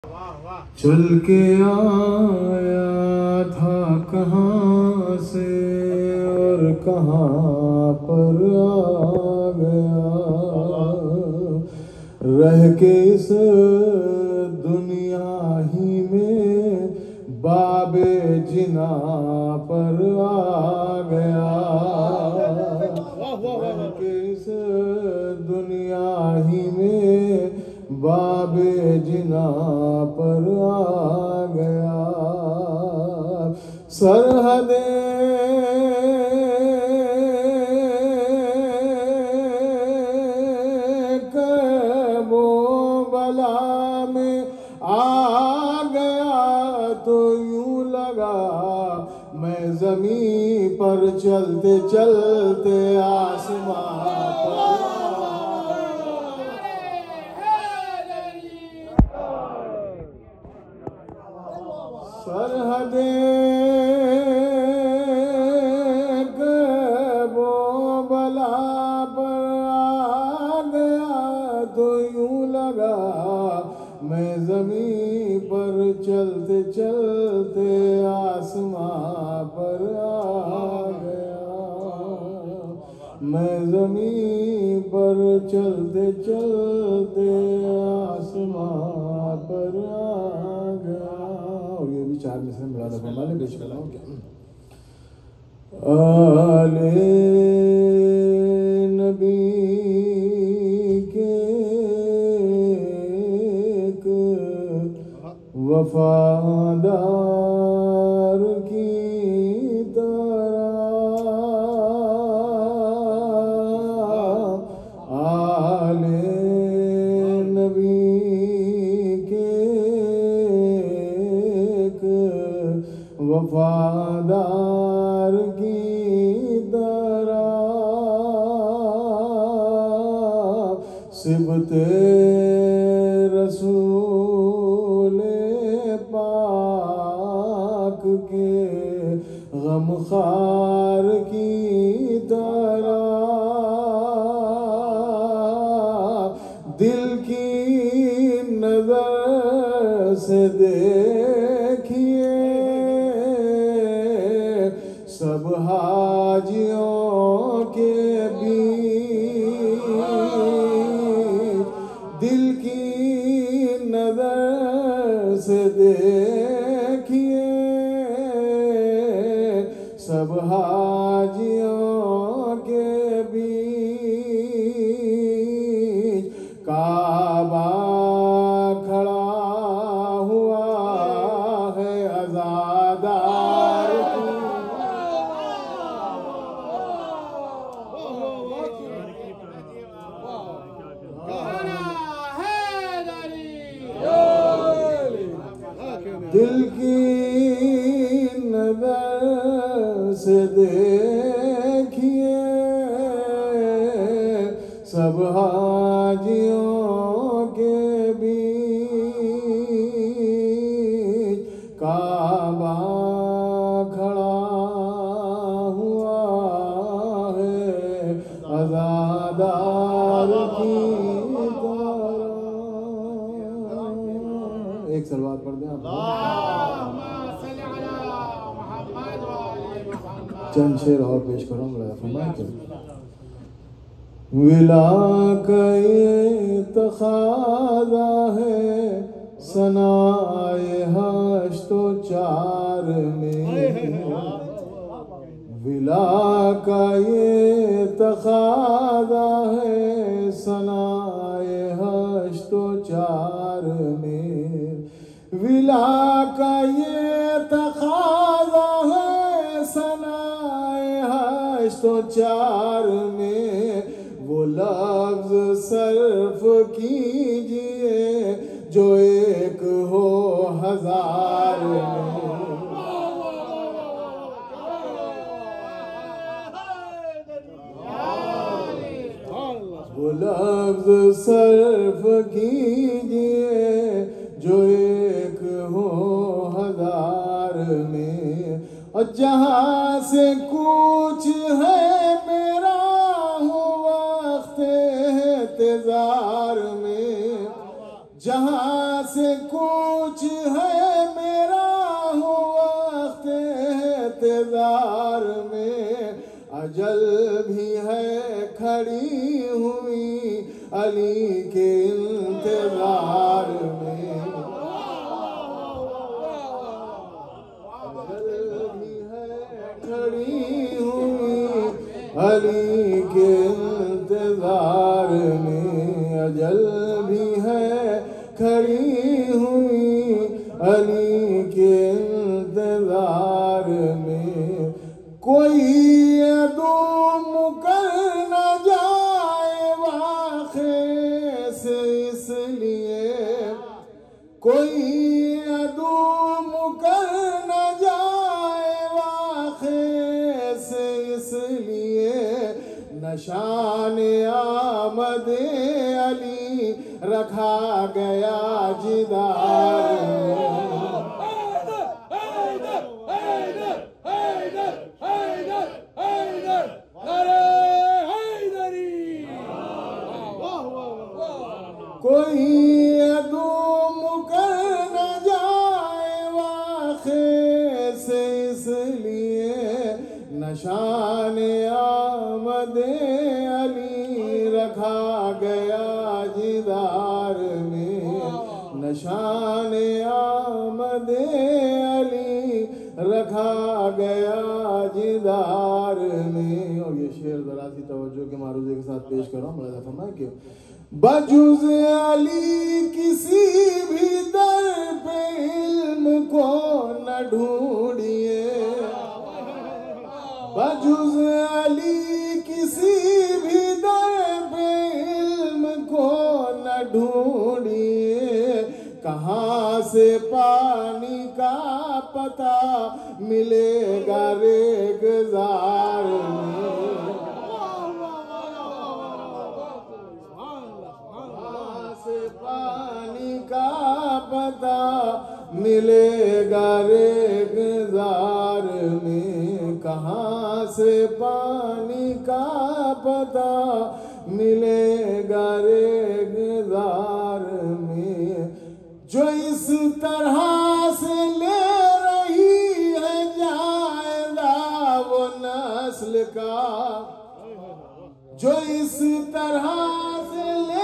चल के आया था कहाँ से और कहाँ पर आ गया, रह के इस दुनिया ही में बाबे जिना पर आ गया, रह के इस दुनिया ही में बाबे जिना पर आ गया। सरहदे कबो बला में आ गया तो यूं लगा मैं जमीन पर चलते चलते आसमां पर। सरहदे कबो बला पर आ गया तो यूं लगा मैं जमीन पर चलते चलते आसमां पर आ गया, मैं जमीन पर चलते चलते आसमां पर आ गया। और ये भी चार मिसरे मिला दफा वाले पेश कर रहा हूँ क्या। आले नबी के एक वफादार की तरह आले नबी वफादार की तरह सिबते रसूल पाक के गमखार की तरह दिल की नजर से देखिए सब हाजियों के बीच, दिल की नजर से देखिए सब हाजियों के बीच काबा खड़ा हुआ है आजादार की। दिल की नजर से देखिए सब हाजियों के बीच काबा खड़ा हुआ है आजादार की तरह। एक सलवात पढ़ दें आप। चंद शेर और पेश करूँगा फरमाए कि विला का ये तखादा है सनाए हश्तो चार में, विला का ये तखादा है सनाए हश्तो चार में, विला का ये तखादा है सनाए हश्तो चार में, वो लफ्ज सर्फ कीजिए जो एक हो हजार में, वो लफ्ज सर्फ कीजिए जो एक हो हजार में, और जहाँ से कुछ है मेरा हो वक्त इंतजार में, जहाँ से कुछ कुछ है मेरा हूँ वक्त इंतजार में, अजल भी है खड़ी हुई अली के इंतजार में। अजल भी है खड़ी हुई अली के इंतजार में, अजल भी है खड़ी हुई अली के इंतजार में। कोई अदू मुकर न जाए वाक़े से इसलिए, कोई अदू मुकर न जाए वाक़े से इसलिए, नशान आमद अली रखा गया जिदार में। कोई अदू मुकर न जाए वाक़े से इसलिए, नशान आमद अली रखा गया जिदार में, नशान आमद अली रखा गया जिदार में। और ये शेर जरा सी तवज्जो के मारूजे के साथ पेश कर रहा हूँ। मुलाज़ा फरमाएं कि बजुज़ अली किसी भी दर पे इल्म को न ढूंढिए, बजुज़ अली किसी भी दर पे इल्म को न ढूंढिए, कहाँ से पानी का पता मिलेगा रेगज़ार में। पानी का पता मिलेगा रेगज़ार में, कहाँ से पानी का पता मिलेगा रेगज़ार में। जो इस तरह से ले रही है जायदा वो नस्ल का, जो इस तरह से ले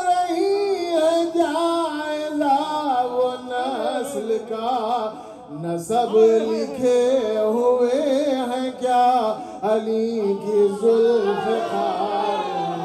जायदा वो नस्ल का, नसब लिखे हुए हैं क्या अली की ज़ुल्फ़िकार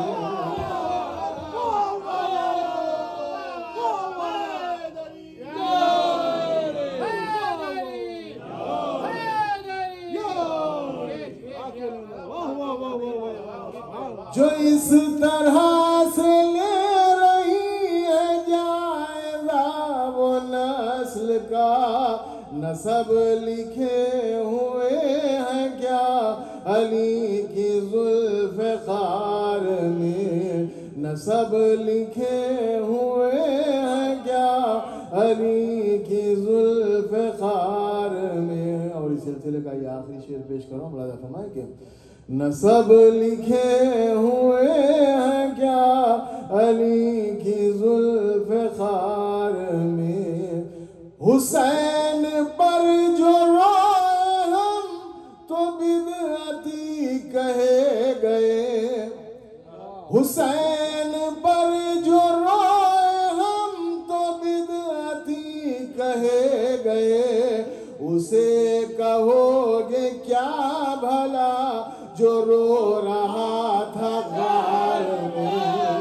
जो इस तरह से ले रही है जायदा वो नस्ल का, नसब लिखे हुए हैं क्या अली की ज़ुल्फ़िकार में, नसब लिखे हुए हैं क्या अली की ज़ुल्फ़िकार में। और इस सिलसिले का ये आखिरी शेर पेश कर रहा हूँ। मुलाज़ा फरमाएं कि नसब लिखे हुए हैं क्या अली की ज़ुल्फ़िकार में, हुसैन पर जो रोए हम तो बिदअती कहे गए, हुसैन पर जो रोए हम तो बिदअती कहे गए, उसे कहोगे क्या भला जो रो रहा था गार में।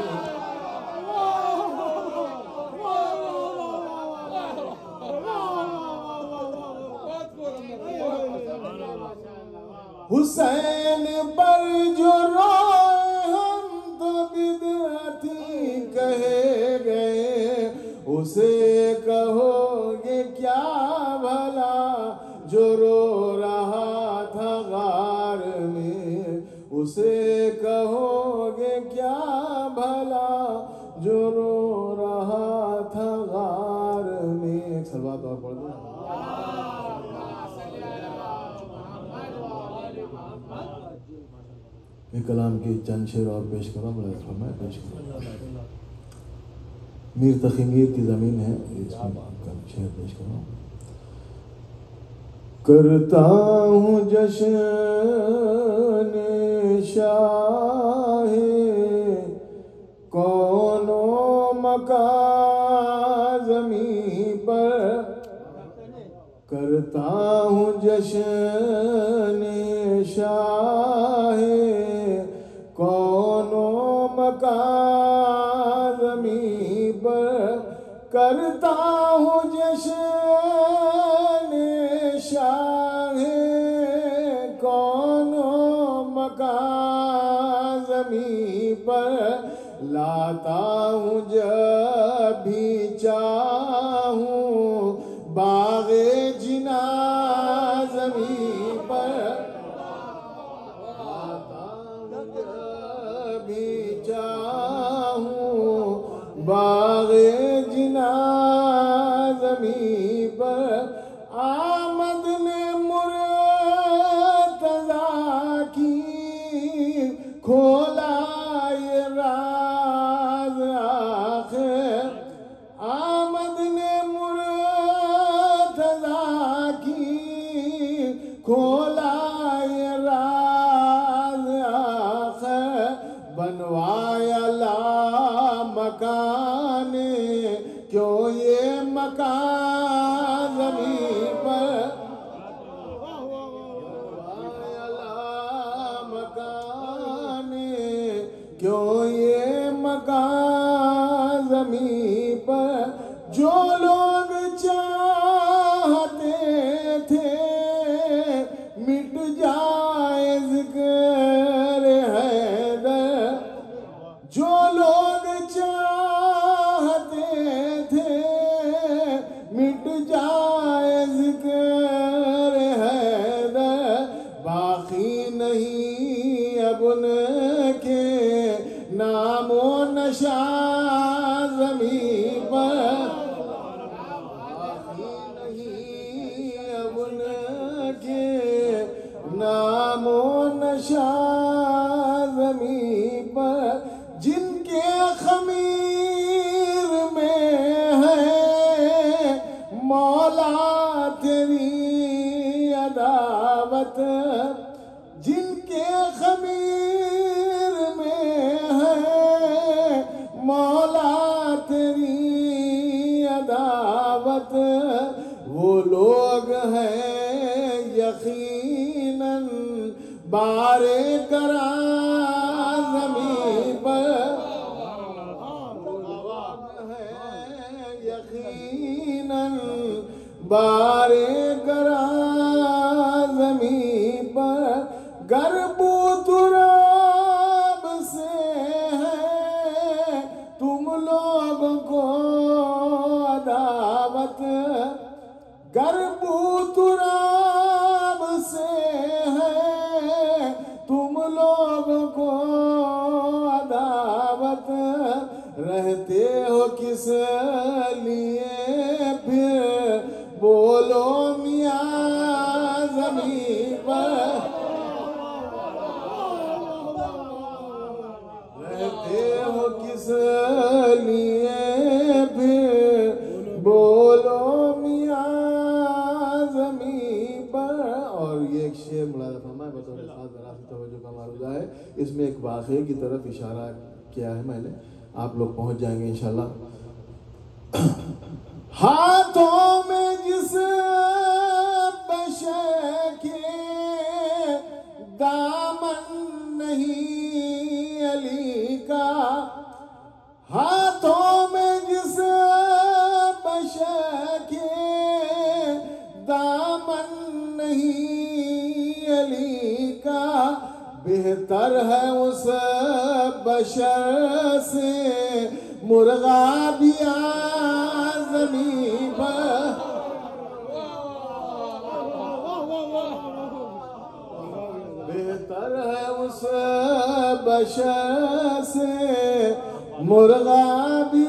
हुसैन पर जो रोए हम तो बिदअती कहे गए, उसे कहोगे क्या भला जो रो रहा था गार में, उसे कहोगे क्या भला जो रो रहा था गार में। एक सलवात और पढ़ दो। कलाम के चंद शेर और पेश करो। मैं पेश करूँ। मीर तखी मीर की ज़मीन है इसमें शेर पेश करो। करता हूँ जश्न शाहे कौनो मका ज़मीं पर, करता हूँ जश्न शाहे कौनो मका ज़मीं पर, करता हूँ जश्न शाहे कौनो मका ज़मीं पर, लाता हूँ जब भी चाहूँ बाग़े जिना ज़मीं पर, लाता हूँ जब भी चाहूँ बाग़े जिना ज़मीं पर, आमद ने मुर्तज़ा की खोला ये राज़ आख़िर, आमद ने मुर्तज़ा की खोला ये राज़ आख़िर, बनवाया ला मकाने क्यों ये मकान ज़मीं पर, बनवाया ला मकाने क्यों ये मकान ज़मीं पर, जो लोग चाहते थे मिट जाए ज़िक्र हैदर, जो लोग चाहते थे मिट जाए ज़िक्र हैदर, बाकी नहीं अब उनके नामो नशा ज़मीं पर, बाकी नहीं अब उनके नामो नशा ज़मीं पर, जिनके खमीर में है मौला तेरी अदावत, जिनके खमीर में है मौला तेरी अदावत, वो लोग हैं यकीनन बारे करा ज़मीं पर, यकीनन बारे करा ज़मीं पर, गरबू तुराब से है तुम लोगों को अदावत, गरबू तुराब से है तुम लोगों को अदावत, रहते हो किस लिए फिर बोलो मियाँ ज़मीं पर, रहते हो किस लिए फिर बोलो मियाँ ज़मीं पर। और ये एक शेर मुलाज़ा फरमाए बतौर खास ज़रा सी तवज्जो का मारूदा है, इसमें एक वाक़े की तरफ इशारा किया है मैंने, आप लोग पहुंच जाएंगे इंशाल्लाह। हाथों में जिस बशर के दामन नहीं अली का, हाथों में जिस बशर के दामन नहीं अली का, बेहतर है उस बशर से मुर्गा भी ज़मीं पर, बेहतर है उस बशर से मुर्गा भी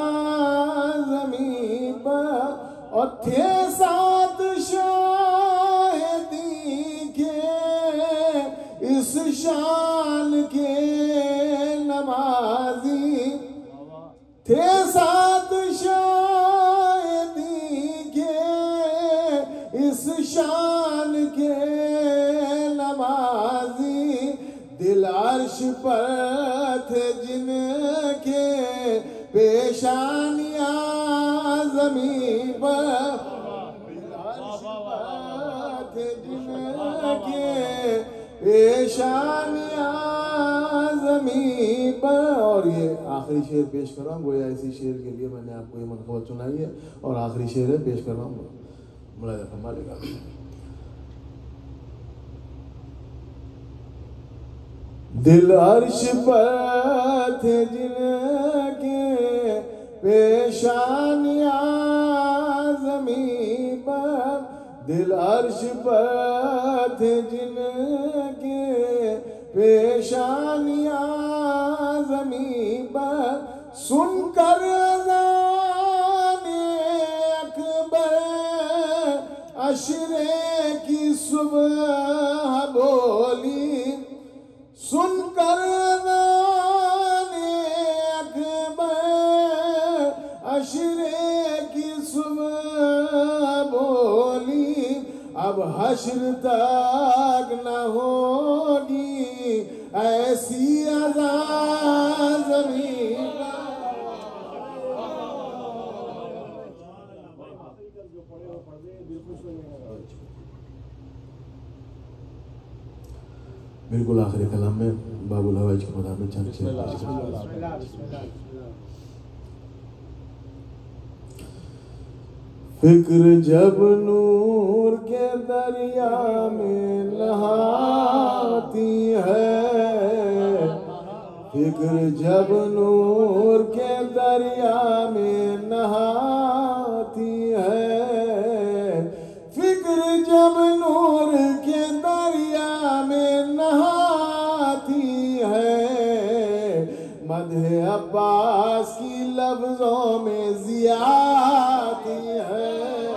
ज़मीं पर, और थे साथ शाहिदी के इस शान के नमाजी, थे साथ शाहिदी किस शान के नमाजी दिल अर्श पर थे जिनके पेशानियां ज़मीं पर दिल अर्श पर थे जिनके पेशानियां ज़मीं पर। और ये आखिरी शेर पेश कर रहा हूँ, गोया इसी शेर के लिए मैंने आपको ये मनक़बत सुनाई है और आखिरी शेर है, पेश कर रहा हूँ, मुलाहिज़ा फरमा लेगा। दिल अर्श पर थे जिनके पेशानियां ज़मीं पर, दिल अर्श पर थे जिनके पेशानियां ज़मीं पर। सुनकर अज़ाने अकबर अशरे की सुबह बोली, सुनकर अज़ाने अकबर अशरे की सुबह बोली, अब हश्र तक न होगी ऐसी अज़ान ज़मीं पर। बिल्कुल आखिरी कलाम में बाबुल हवाइज के मुताबिक चंद फिक्र जब नूर के दरिया में नहाती है, फिक्र जब नूर के दरिया में नहाती है, फिक्र जब नूर के दरिया में नहाती है, मदहे अब्बास की लफ्जों में ज़ियाती है।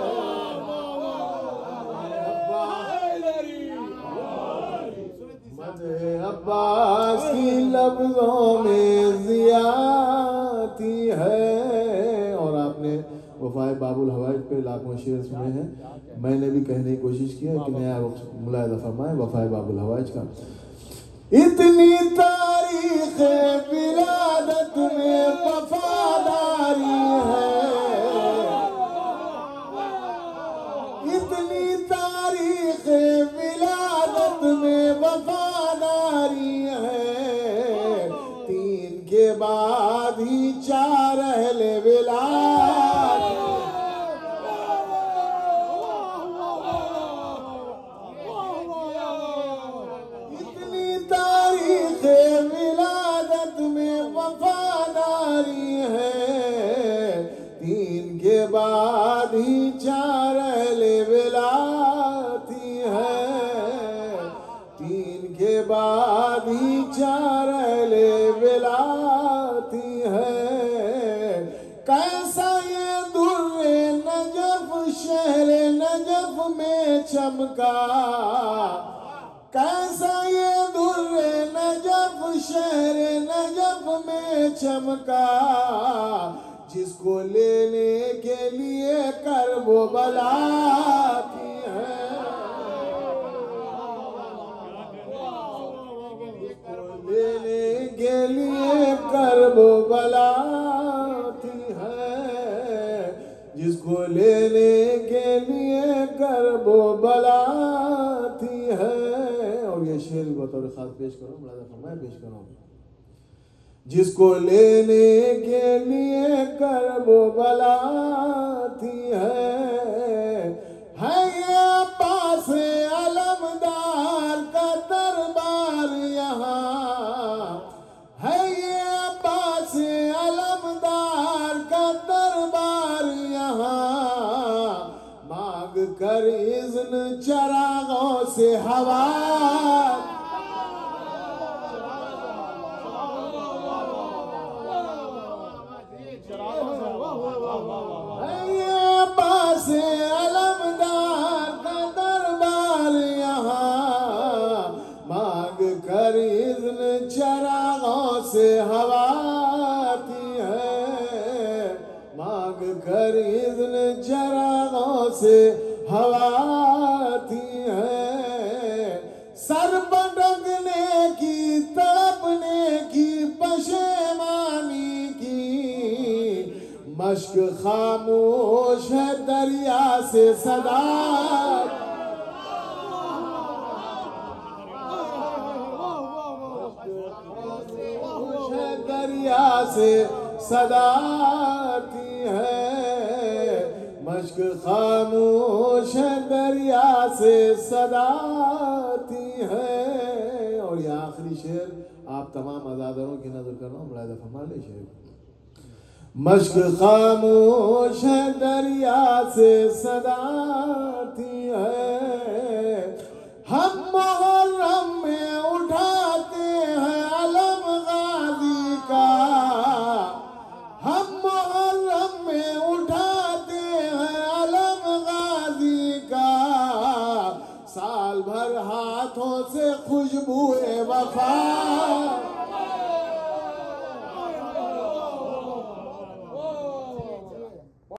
मदहे अब्बास की लफ्जों में ज़ियाती है। और आपने वफ़ाए बाबुल हवाइज पे लाखों शेर सुने हैं, मैंने भी कहने की कोशिश की है कि नया मुलाहिज़ा फरमाएं वफ़ाए बाबुल हवाइज का। इतनी तारीख़ विलादत में वफादारी है, इतनी तारीख़ विलादत में वफादारी है, तीन के बाद ही चार अहले विलाद। विलादत में वफादारी है, तीन के बाद ही चार अहले विलाती है, तीन के बाद ही चार अहले विलाती है। कैसा ये दुर्रे नजफ शहरे नजफ में चमका, कैसा ये दुर्रे नजफ शहरे नजफ में चमका, जिसको लेने के लिए करबो बलाती है, लेने के लिए करबो बलाती है, जिसको लेने के लिए करबो बलाती है। और ये शेर भी बतौर खास पेश करो, मुलाहिज़ा फरमाएं, पेश करो। जिसको लेने के लिए करबो बलाती है ये पास अलमदार का दरबार यहाँ, है ये पास अलमदार का दरबार यहाँ, मांग कर इज़्न चरागों से हवा, से अलमदार का दरबार यहाँ, मांग कर इज़्न चरागों से हवाती है, मांग कर इज़्न चरागों से हवा मश्क खामोश है दरिया से सदा, दरिया से सदाती है, मश्क खामोश है दरिया से सदाती है। और ये आखिरी शेर आप तमाम अज़ादरों की नजर कर रहा हूँ, मुलाहिज़ा फरमा ले शेर। मश्क खामोश है दरिया से सदाती है, हम मुहर्रम में उठाते हैं अलम गाजी का, हम मुहर्रम में उठाते हैं अलम गाजी का, साल भर हाथों से खुशबुए वफा